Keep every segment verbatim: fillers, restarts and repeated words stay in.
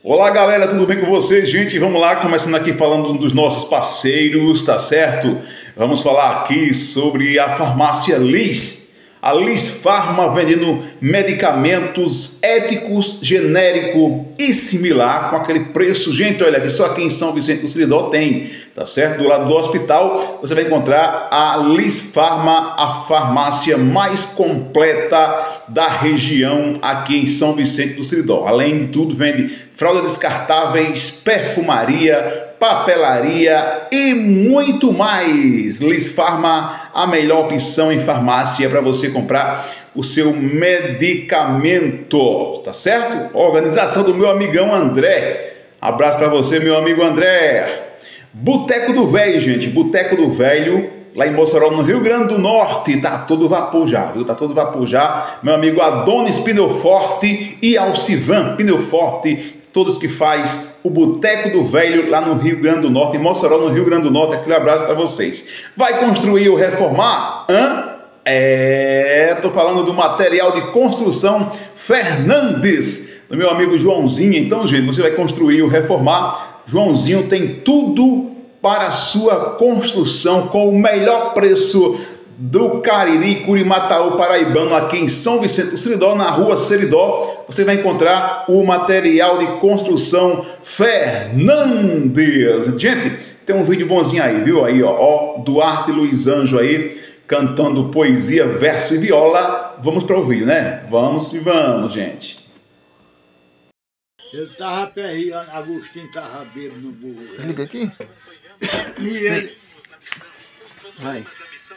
Olá galera, tudo bem com vocês? Gente, vamos lá, começando aqui falando dos nossos parceiros, tá certo? Vamos falar aqui sobre a farmácia Liz. A Liz Farma vendendo medicamentos éticos, genérico e similar com aquele preço. Gente, olha aqui, só aqui em São Vicente do Seridó tem, tá certo? Do lado do hospital você vai encontrar a Liz Farma, a farmácia mais completa da região aqui em São Vicente do Seridó. Além de tudo, vende fraldas descartáveis, perfumaria, papelaria e muito mais. Liz Farma, a melhor opção em farmácia para você comprar o seu medicamento, tá certo? Organização do meu amigão André. Abraço para você, meu amigo André. Boteco do Velho, gente, Boteco do Velho, lá em Mossoró, no Rio Grande do Norte, tá todo vapor já, viu? Tá todo vapor já. Meu amigo Adonis Pneu Forte e Alcivan Pneu Forte, todos que faz o Boteco do Velho lá no Rio Grande do Norte, em Mossoró, no Rio Grande do Norte. Aquele abraço para vocês. Vai construir ou reformar? Hã? É, tô falando do material de construção Fernandes, do meu amigo Joãozinho. Então, gente, você vai construir ou reformar, Joãozinho tem tudo para a sua construção com o melhor preço do Cariri, Curimataú, paraibano, aqui em São Vicente do Seridó, na rua Seridó. Você vai encontrar o material de construção Fernandes. Gente, tem um vídeo bonzinho aí, viu? Aí, ó, ó Duarte Luiz Anjo aí, cantando poesia, verso e viola. Vamos para o vídeo, né? Vamos e vamos, gente. Ele tava perreando, Agostinho tava bêbado no burro. Liga aqui. E Sim. ele... Vai.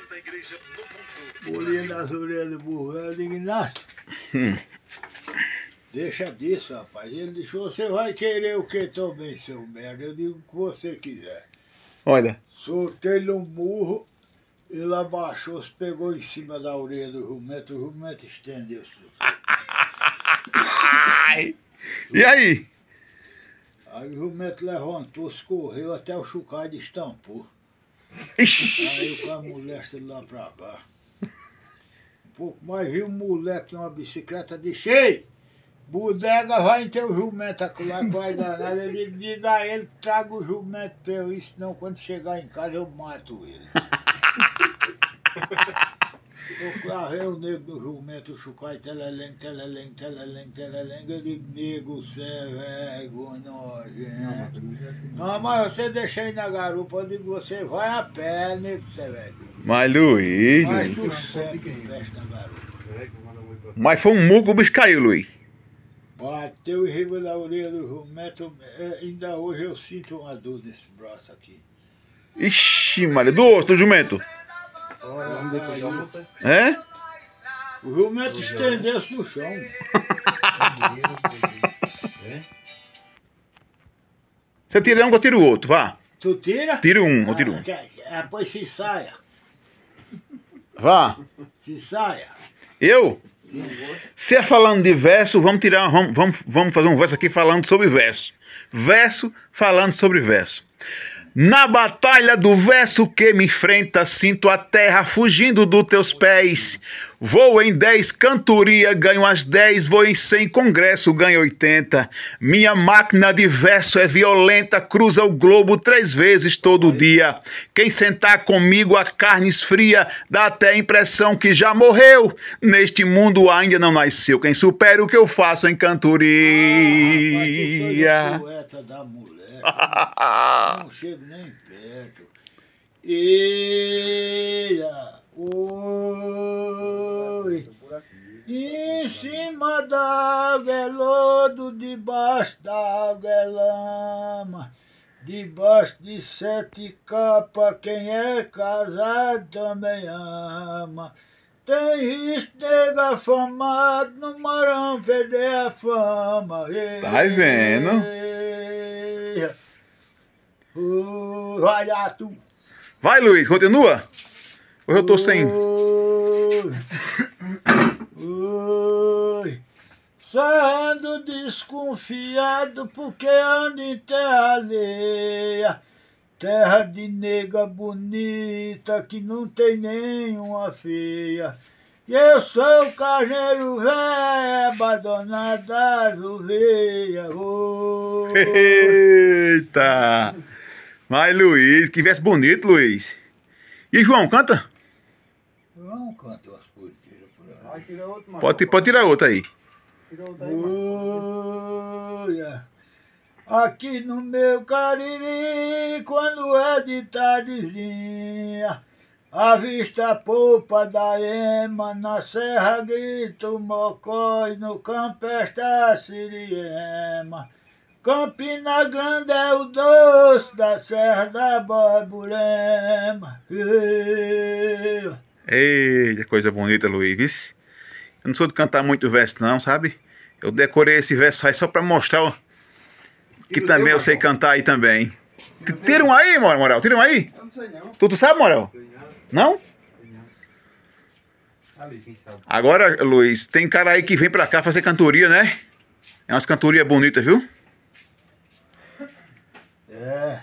Bolinha nas orelhas do burro. Eu digo, Inácio, Hum. deixa disso, rapaz. Ele disse, você vai querer o que também, seu merda? Eu digo o que você quiser. Olha. Soltei-lhe um burro, ele abaixou, se pegou em cima da orelha do jumento, o jumento estendeu-se. E aí? Aí o jumento levantou-se, correu até o chocalho e estampou. Ixi. Aí com a mulher de lá pra cá. Um pouco mais viu um moleque numa bicicleta, disse, ei, bodega vai em teu jumento lá que vai dar nada. Ele diga a ele que traga o jumento pra eu ir, senão quando chegar em casa eu mato ele. Eu clavei o nego do jumento, o chucai, telelém, telelém, telelém, telelém. Eu digo, nego, você é vergonha, nojento. Não, mas você deixa aí na garupa, eu digo, você vai a pé, nego, você é vergonha. Mas Luiz. Mas tu sempre veste na garupa. Mas foi um muco que o bicho caiu, Luiz. Bateu em riba da orelha do jumento, é, ainda hoje eu sinto uma dor nesse braço aqui. Ixi, Maria. Do osso, do jumento. É? O jumento estendeu-se no chão. Você tira um que eu tiro o outro, vá. Tu tira? Tira um, eu tiro um. Ah, pois se saia. Vá. Se saia. Eu? Se é falando de verso, vamos tirar, vamos, vamos, vamos fazer um verso aqui falando sobre verso. Verso falando sobre verso. Na batalha do verso que me enfrenta, sinto a terra fugindo dos teus pés. Vou em dez cantoria, ganho as dez, vou em cem congresso, ganho oitenta. Minha máquina de verso é violenta, cruza o globo três vezes todo dia. Quem sentar comigo a carne esfria, dá até a impressão que já morreu. Neste mundo ainda não nasceu quem supera o que eu faço em cantoria. Ah, poeta da mulher. Não chego nem perto. Eia, oi. Em cima da água é lodo, debaixo da água é lama. Debaixo de sete capas, quem é casado também ama. Tem risco de nega afamado, no marão perder a fama. Tá vendo? Oh, vai lá, tu. Vai, Luiz, continua? Hoje eu tô sem. Oi, oi. Só ando desconfiado porque ando em terra alheia. Terra de nega bonita que não tem nenhuma feia. E eu sou o carneiro velho, abandonado das ovelhas. Oh. Eita! Mas Luiz, que verso bonito, Luiz. E João, canta? João canta umas poeteiras por aí. Ah, tira outro, mano. Pode, pode tirar outra aí. Tira outro aí, mano. Olha, aqui no meu Cariri, quando é de tardezinha, a vista polpa da ema, na serra grita o mocó e no campo está a siriema. Campina Grande é o doce da serra da Borborema. Eita, coisa bonita, Luiz. Eu não sou de cantar muito verso não, sabe? Eu decorei esse verso aí só pra mostrar ó, que também eu sei cantar aí também. Tira um aí, Morel, tira um aí. Eu não sei não. Tu, tu sabe, Morel? Não? Ali, quem sabe. Agora, Luiz, tem cara aí que vem pra cá fazer cantoria, né? É umas cantorias bonitas, viu? É,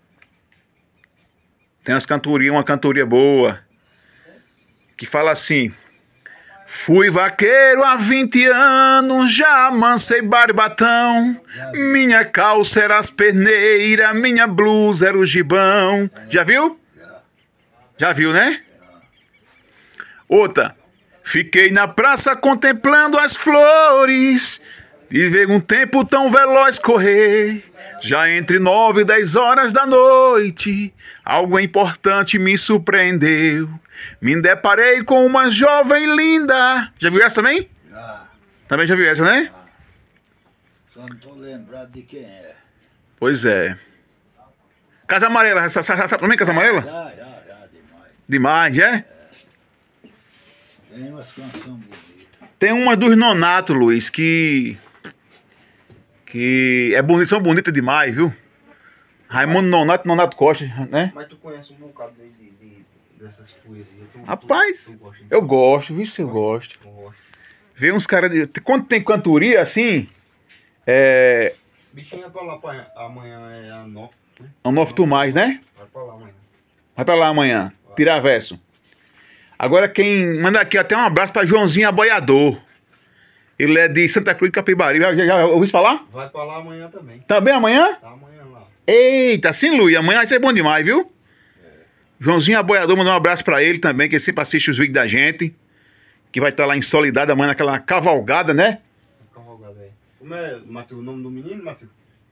Tem umas cantorias, uma cantoria boa. Que fala assim: fui vaqueiro há vinte anos, já amancei barbatão. Minha calça era as perneiras, minha blusa era o gibão. Já viu? já. Já viu, né? Outra. Fiquei na praça contemplando as flores e ver um tempo tão veloz correr. Já entre nove e dez horas da noite, algo importante me surpreendeu. Me deparei com uma jovem linda. Já viu essa também? Já, Também já viu essa, né? só não tô lembrado de quem é. Pois é. Casa Amarela, sabe, sabe também Casa Amarela? Já, já, já, demais. Demais, é? Tem umas canções bonitas. Tem uma dos Nonato, Luiz, que... Que é bonito, são bonitas demais, viu? Raimundo Nonato, Nonato Costa, né? Mas tu conhece um bocado de, de, de- dessas poesias. Tu, Rapaz, tu, tu gosta de- eu gosto, viu se eu gosto. Tu gosta. Vê uns caras de... Quando tem cantoria assim, é... Bichinha pra lá pra amanhã é a nove, né? É um novo tu mais, né? Vai pra lá amanhã. Vai pra lá amanhã, tirar verso. Agora quem manda aqui até um abraço pra Joãozinho Aboiador. Ele é de Santa Cruz de Capibari. Já, já, já ouviu falar? Vai pra lá amanhã também. Também amanhã? Tá amanhã lá. Eita, sim, Luiz. Amanhã vai ser bom demais, viu? Joãozinho Aboiador, mandou um abraço pra ele também, que ele sempre assiste os vídeos da gente. Que vai estar lá em Soledade amanhã naquela cavalgada, né? Cavalgada aí. Como é, Matheus, o nome do menino, Matheus?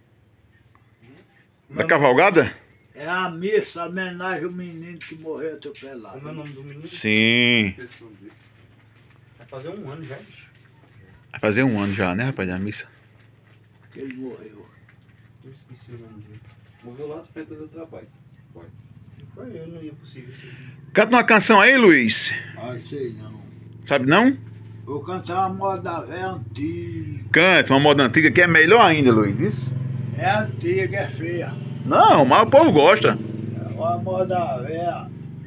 Da cavalgada? É a missa, a homenagem ao menino que morreu atropelado. Como é o nome do menino? Sim. Vai fazer um ano já, bicho. Vai fazer um ano já, né, rapaz, da missa. Que ele morreu. Eu esqueci o nome dele. Morreu lá na frente do trabalho. Foi. Foi eu, não ia possível isso. Canta uma canção aí, Luiz. Ah, sei não. Sabe não? Vou cantar uma moda velha antiga. Canta uma moda antiga que é melhor ainda, Luiz. Isso? É antiga, é feia. Não, mas o povo gosta. É uma moda velha.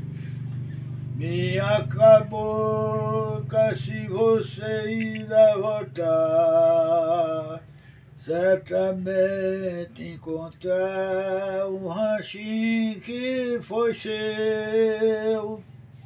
Minha cabocla, se você irá voltar, certamente encontrar um ranchinho que foi seu.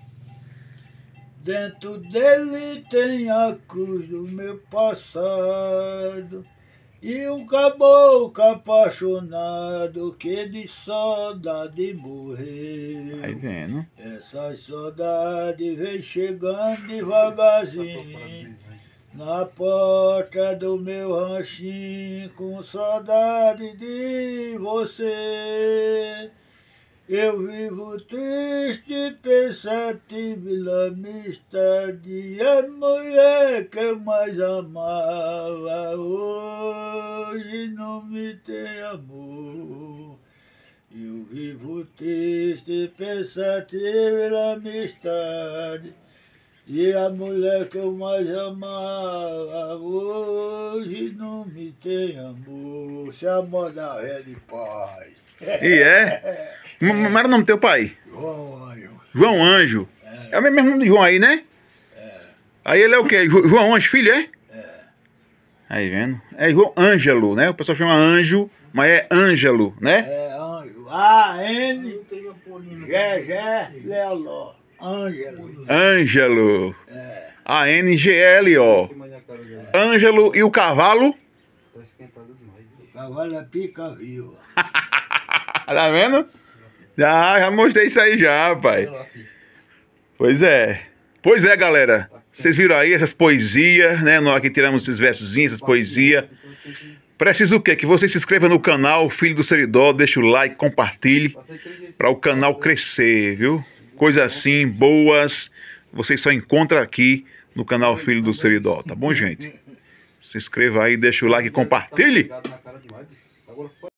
Dentro dele tem a cruz do meu passado e um caboclo apaixonado que de saudade morreu. Aí vendo. Essa saudade vem chegando devagarzinho na porta do meu ranchinho, com saudade de você. Eu vivo triste, pensativo e na amistade, a mulher que eu mais amava hoje não me tem amor. Eu vivo triste, pensativo e na amistade, e a mulher que eu mais amava hoje não me tem amor. Se a moda é de paz. E é? Mas era o nome do teu pai? João Anjo. João Anjo. É o mesmo nome de João aí, né? Aí ele é o quê? Jo- João Anjo, filho, é? Aí vendo? É João Ângelo, né? O pessoal chama Anjo, mas é Ângelo, né? É Anjo. A N Não tem Apolino. G G Leló. Ângelo. Ângelo. É. A N G L O. Que mais a cara dele? Ângelo e o cavalo? Tá esquentado demais. O cavalo é pica viva. Tá vendo? Já, já mostrei isso aí já, pai. Pois é. Pois é, galera. Vocês viram aí essas poesias, né? Nós aqui tiramos esses versozinhos, essas poesias. Precisa o quê? Que você se inscreva no canal Filho do Seridó, deixa o like, compartilhe para o canal crescer, viu? Coisas assim, boas, vocês só encontram aqui no canal Filho do Seridó, tá bom, gente? Se inscreva aí, deixa o like e compartilhe.